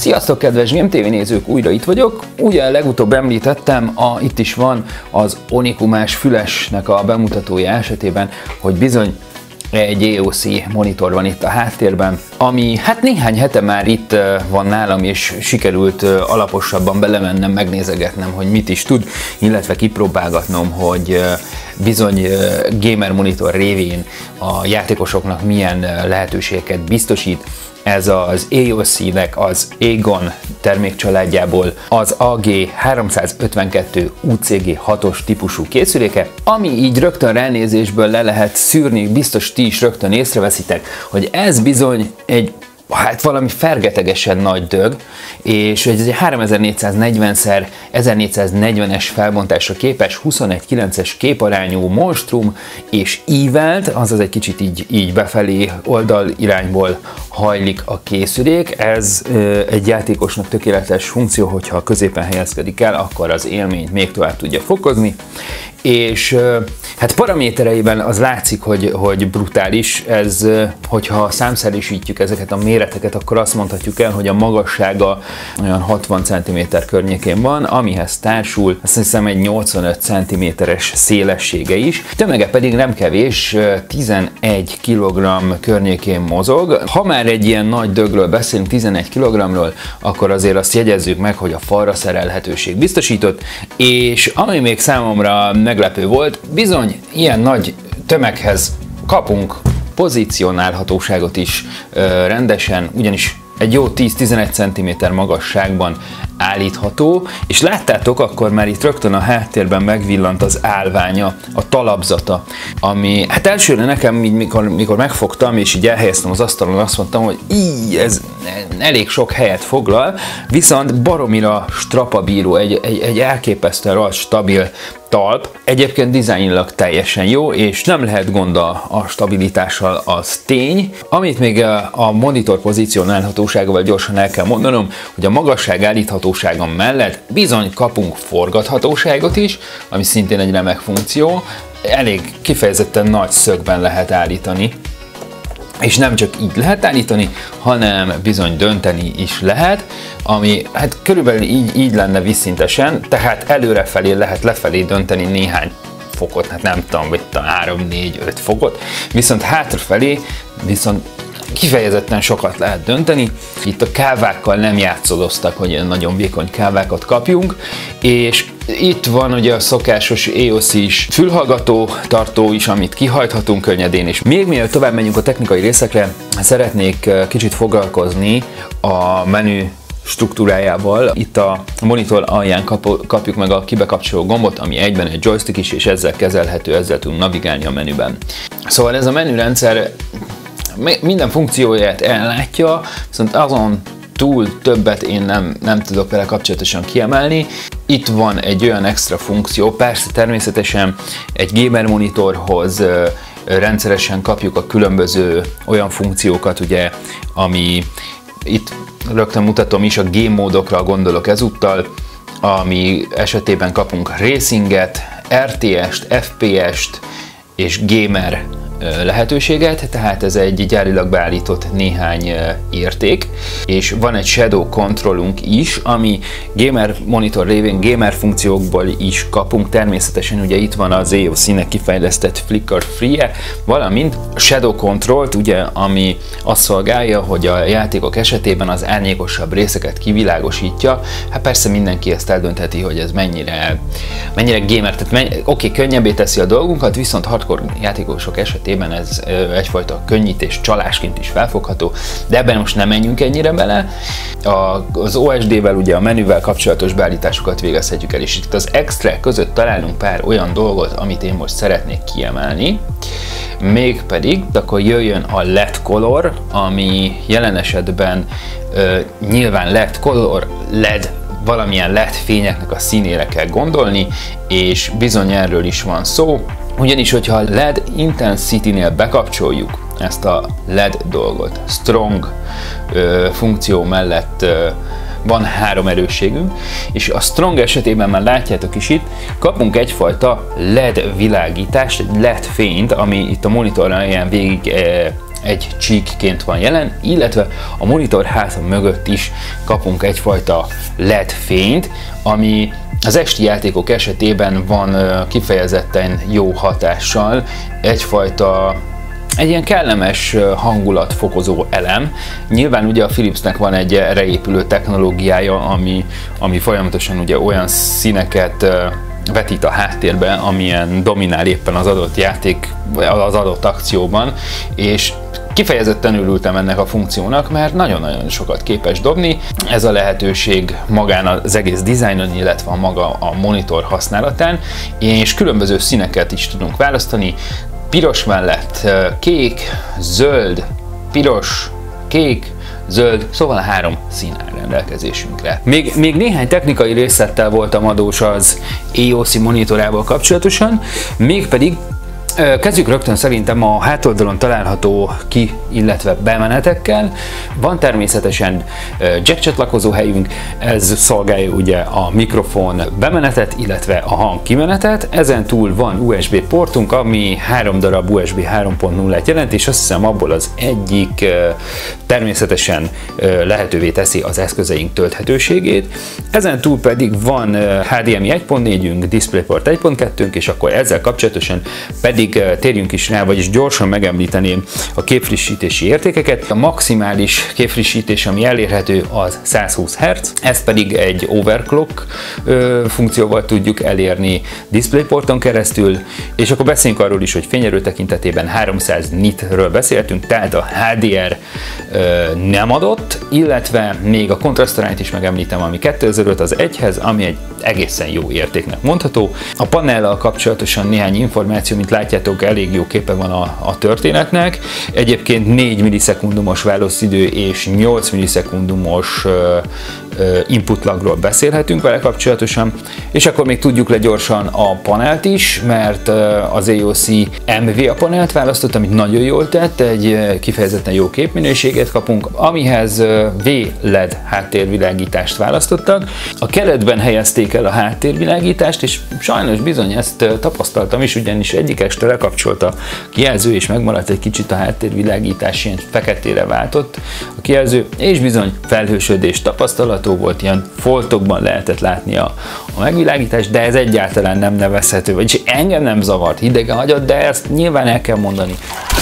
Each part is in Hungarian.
Sziasztok, kedves GameTV nézők, újra itt vagyok. Ugye legutóbb említettem, itt is van az Onikumás fülesnek a bemutatója esetében, hogy bizony egy EOS monitor van itt a háttérben, ami hát néhány hete már itt van nálam, és sikerült alaposabban belemennem, megnézegetnem, hogy mit is tud, illetve kipróbálgatnom, hogy bizony gamer monitor révén a játékosoknak milyen lehetőségeket biztosít. Ez az EOS-nek az Aegon termékcsaládjából az AG352 UCG 6-os típusú készüléke, ami így rögtön ránézésből le lehet szűrni, biztos ti is rögtön észreveszitek, hogy ez bizony egy valami fergetegesen nagy dög, és ez egy 3440x1440-es felbontásra képes 21:9-es képarányú monstrum, és ívelt, azaz egy kicsit így befelé oldal irányból hajlik a készülék. Ez egy játékosnak tökéletes funkció, hogyha a középen helyezkedik el, akkor az élményt még tovább tudja fokozni, és hát paramétereiben az látszik, hogy brutális. Ez, hogyha számszerűsítjük ezeket a méreteket, akkor azt mondhatjuk el, hogy a magassága olyan 60 cm környékén van, amihez társul azt hiszem egy 85 cm-es szélessége is. Tömege pedig nem kevés, 11 kg környékén mozog. Ha már egy ilyen nagy dögről beszélünk, 11 kg-ról, akkor azért azt jegyezzük meg, hogy a falra szerelhetőség biztosított, és ami még számomra meglepő volt, bizony ilyen nagy tömeghez kapunk pozícionálhatóságot is rendesen, ugyanis egy jó 10-11 cm magasságban állítható, és láttátok, akkor már itt rögtön a háttérben megvillant az állványa, a talapzata, ami hát elsőre nekem, mikor megfogtam és így elhelyeztem az asztalon, azt mondtam, hogy ez elég sok helyet foglal, viszont baromira strapabíró, egy elképesztően stabil talp. Egyébként dizájnilag teljesen jó, és nem lehet gond a stabilitással, az tény. Amit még a monitor pozícionálhatóságával gyorsan el kell mondanom, hogy a magasság állíthatósága mellett bizony kapunk forgathatóságot is, ami szintén egy remek funkció. Elég kifejezetten nagy szögben lehet állítani. És nem csak így lehet állítani, hanem bizony dönteni is lehet, ami hát körülbelül így lenne vízszintesen, tehát előrefelé lehet lefelé dönteni néhány fokot, hát nem tudom, vagy 3-4-5 fokot, viszont hátrafelé viszont kifejezetten sokat lehet dönteni. Itt a kávákkal nem játszodoztak, hogy ilyen nagyon vékony kávákat kapjunk, és itt van ugye a szokásos EOS is, fülhallgató tartó is, amit kihajthatunk könnyedén, és még mielőtt tovább menjünk a technikai részekre, szeretnék kicsit foglalkozni a menü struktúrájával. Itt a monitor alján kapjuk meg a kibekapcsoló gombot, ami egyben egy joystick is, és ezzel kezelhető, ezzel tudunk navigálni a menüben. Szóval ez a menürendszer minden funkcióját ellátja, viszont azon túl többet én nem tudok vele kapcsolatosan kiemelni. Itt van egy olyan extra funkció, persze természetesen egy gamer monitorhoz rendszeresen kapjuk a különböző olyan funkciókat, ugye, ami itt rögtön mutatom is, a game módokra gondolok ezúttal, ami esetében kapunk racinget, RTS-t, FPS-t és gamer lehetőséget, tehát ez egy gyárilag beállított néhány érték, és van egy shadow controlunk is, ami gamer monitor révén gamer funkciókból is kapunk, természetesen ugye itt van az EOS-nek kifejlesztett flicker free-je, valamint a shadow controlt, ugye, ami azt szolgálja, hogy a játékok esetében az árnyékosabb részeket kivilágosítja. Hát persze mindenki ezt eldöntheti, hogy ez mennyire gamer, tehát oké, könnyebbé teszi a dolgunkat, viszont hardcore játékosok esetében ez egyfajta könnyítés, csalásként is felfogható, de ebben most nem menjünk ennyire bele. Az OSD-vel, ugye a menüvel kapcsolatos beállításokat végezhetjük el, és itt az extra között találunk pár olyan dolgot, amit én most szeretnék kiemelni. Mégpedig, akkor jöjjön a LED color, ami jelen esetben nyilván LED color, LED, valamilyen LED fényeknek a színére kell gondolni, és bizony erről is van szó. Ugyanis, hogyha a LED Intensity-nél bekapcsoljuk ezt a LED dolgot, Strong funkció mellett van 3 erősségünk, és a Strong esetében már látjátok is itt, kapunk egyfajta LED világítást, egy LED fényt, ami itt a monitoron ilyen végig egy csíkként van jelen, illetve a monitor háta mögött is kapunk egyfajta LED fényt, ami az esti játékok esetében van kifejezetten jó hatással, egy ilyen kellemes hangulatfokozó elem. Nyilván ugye a Philipsnek van egy erre épülő technológiája, ami folyamatosan ugye olyan színeket vetít a háttérbe, amilyen dominál éppen az adott játék, az adott akcióban, és kifejezetten örültem ennek a funkciónak, mert nagyon-nagyon sokat képes dobni. Ez a lehetőség magán az egész dizájnon, illetve a maga a monitor használatán, és különböző színeket is tudunk választani. Piros mellett kék, zöld, piros, kék, zöld, szóval a 3 szín áll rendelkezésünkre. Még néhány technikai részlettel voltam adós az EOS monitorával kapcsolatosan, mégpedig kezdjük rögtön szerintem a hátoldalon található illetve bemenetekkel. Van természetesen jack csatlakozó helyünk, ez szolgálja ugye a mikrofon bemenetet, illetve a hang kimenetet. Ezen túl van USB portunk, ami 3 darab USB 3.0-et jelent, és azt hiszem abból az egyik természetesen lehetővé teszi az eszközeink tölthetőségét. Ezen túl pedig van HDMI 1.4-ünk, DisplayPort 1.2-ünk, és akkor ezzel kapcsolatosan pedig térjünk is rá, vagyis gyorsan megemlíteném a képfrissítési értékeket. A maximális képfrissítés, ami elérhető, az 120 Hz, ezt pedig egy overclock funkcióval tudjuk elérni DisplayPorton keresztül, és akkor beszéljünk arról is, hogy fényerő tekintetében 300 nitről beszéltünk, tehát a HDR nem adott, illetve még a kontrasztarányt is megemlítem, ami 2005 az 1-hez, ami egy egészen jó értéknek mondható. A panellal kapcsolatosan néhány információ, mint látjátok, elég jó képe van a történetnek. Egyébként 4 millisekundumos válaszidő és 8 millisekundumos input lagról beszélhetünk vele kapcsolatosan, és akkor még tudjuk le gyorsan a panelt is, mert az EOS NVIDIA panelt választott, amit nagyon jól tett, egy kifejezetten jó képminőséget kapunk, amihez V-LED háttérvilágítást választottak. A keretben helyezték el a háttérvilágítást, és sajnos bizony ezt tapasztaltam is, ugyanis egyik este lekapcsolt a kijelző, és megmaradt egy kicsit a háttérvilágítás, ilyen feketére váltott a kijelző, és bizony felhősödés tapasztalat volt, ilyen foltokban lehetett látni a megvilágítást, de ez egyáltalán nem nevezhető, vagyis engem nem zavart, hidegen hagyott, de ezt nyilván el kell mondani.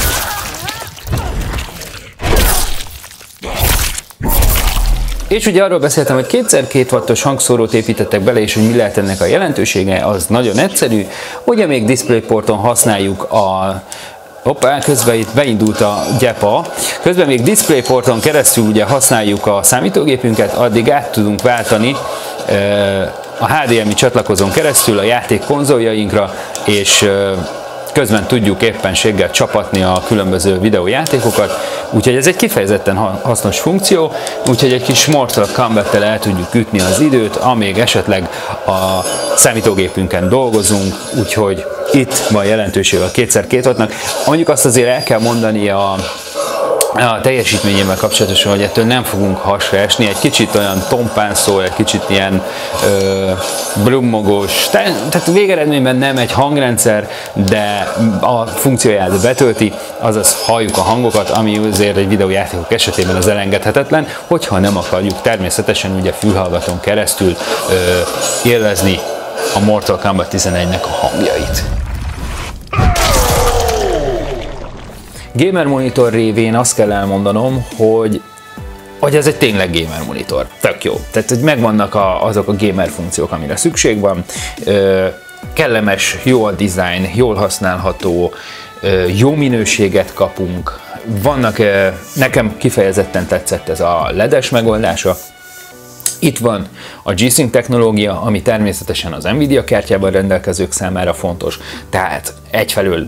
És ugye arról beszéltem, hogy 2x2 wattos hangszórót építettek bele, és hogy mi lehet ennek a jelentősége, az nagyon egyszerű. Ugye még DisplayPorton használjuk Hoppá, közben itt beindult a gyepa. Közben még DisplayPorton keresztül ugye használjuk a számítógépünket, addig át tudunk váltani a HDMI csatlakozón keresztül a játék konzoljainkra, és közben tudjuk éppenséggel csapatni a különböző videójátékokat, úgyhogy ez egy kifejezetten hasznos funkció, úgyhogy egy kis Mortal Kombattel el tudjuk ütni az időt, amíg esetleg a számítógépünken dolgozunk, úgyhogy itt van jelentőség a 2x2 wattnak. Mondjuk azt azért el kell mondani a teljesítményével kapcsolatosan, hogy ettől nem fogunk hasra esni, egy kicsit olyan tompán szól, egy kicsit ilyen brummogós, tehát végeredményben nem egy hangrendszer, de a funkcióját betölti, azaz halljuk a hangokat, ami azért egy videójátékok esetében az elengedhetetlen, hogyha nem akarjuk természetesen ugye fülhallgatón keresztül élvezni a Mortal Kombat 11-nek a hangjait. Gamer monitor révén azt kell elmondanom, hogy ez egy tényleg gamer monitor. Tök jó. Tehát, hogy megvannak azok a gamer funkciók, amire szükség van. Kellemes, jó a design, jól használható, jó minőséget kapunk. Nekem kifejezetten tetszett ez a LED-es megoldása. Itt van a G-Sync technológia, ami természetesen az NVIDIA kártyában rendelkezők számára fontos. Tehát egyfelől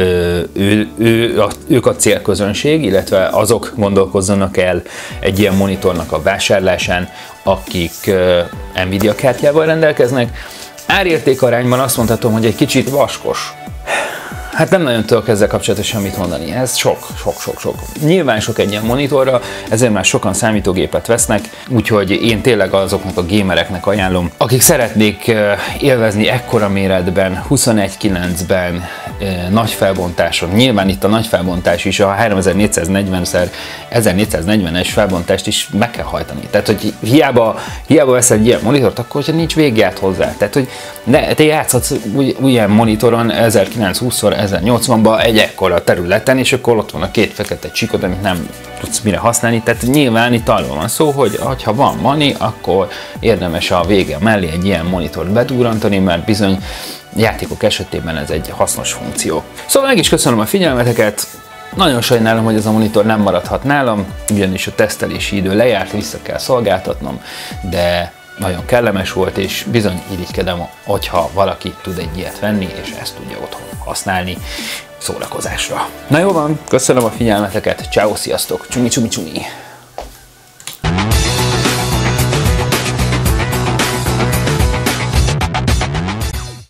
ők a célközönség, illetve azok gondolkozzanak el egy ilyen monitornak a vásárlásán, akik NVIDIA kártyával rendelkeznek. Árérték arányban azt mondhatom, hogy egy kicsit vaskos. Hát nem nagyon tudok ezzel kapcsolatosan mit mondani. Ez sok. Nyilván sok egy ilyen monitorra, ezért már sokan számítógépet vesznek, úgyhogy én tényleg azoknak a gamereknek ajánlom, akik szeretnék élvezni ekkora méretben, 21:9-ben, nagy felbontáson. Nyilván itt a nagy felbontás is, a 3440x1440-es felbontást is meg kell hajtani. Tehát, hogy hiába veszel egy ilyen monitort, akkor hogyha nincs végját hozzá. Tehát, hogy te játszhatsz ilyen monitoron 1920x1080-ba egy ekkora területen, és akkor ott van a két fekete csíkod, amit nem tudsz mire használni. Tehát nyilván itt arról van szó, hogy ha van money, akkor érdemes a vége mellé egy ilyen monitort bedurrantani, mert bizony játékok esetében ez egy hasznos funkció. Szóval meg is köszönöm a figyelmeteket, nagyon sajnálom, hogy ez a monitor nem maradhat nálam, ugyanis a tesztelési idő lejárt, vissza kell szolgáltatnom, de nagyon kellemes volt, és bizony irigykedem, hogyha valaki tud egy ilyet venni, és ezt tudja otthon használni szórakozásra. Na jó van, köszönöm a figyelmeteket, ciao, sziasztok, csumi.